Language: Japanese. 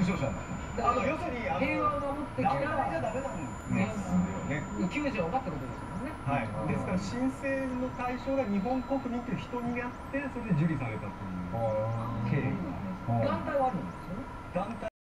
傷者なの。要するに平和を守ってきた団体じゃダメなんですよね。 救助を待ったことですもんね。 はい。ですから神聖の対象が日本国民という人になって、それで受理されたという経緯が。 団体はあるんですよね。 団体